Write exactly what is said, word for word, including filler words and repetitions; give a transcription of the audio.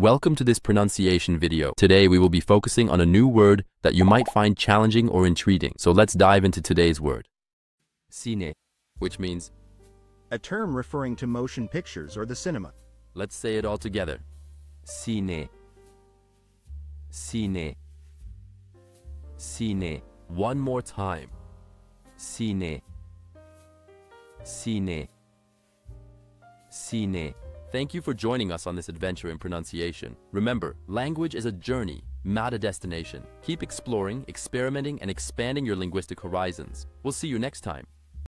Welcome to this pronunciation video. Today we will be focusing on a new word that you might find challenging or intriguing. So let's dive into today's word. Ciné, which means a term referring to motion pictures or the cinema. Let's say it all together. Ciné. Ciné. Ciné. One more time. Ciné. Ciné. Ciné. Thank you for joining us on this adventure in pronunciation. Remember, language is a journey, not a destination. Keep exploring, experimenting, and expanding your linguistic horizons. We'll see you next time.